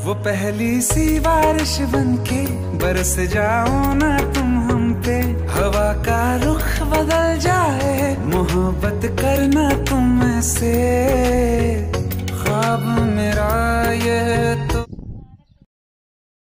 वो पहली सी बारिश बनके बरस जाओ ना तुम हम पे, हवा का रुख बदल जाए, मोहब्बत